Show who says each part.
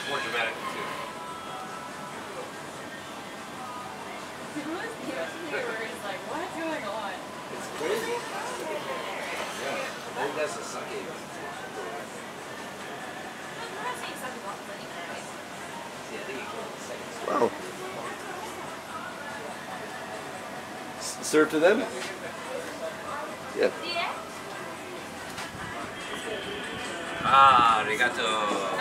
Speaker 1: more dramatic too.
Speaker 2: Like, what's going on?
Speaker 1: It's crazy. Yeah. I think that's a sake. Yeah, I think it killed the second.
Speaker 3: Wow. Serve to them? Yeah.
Speaker 1: Ah, arigato.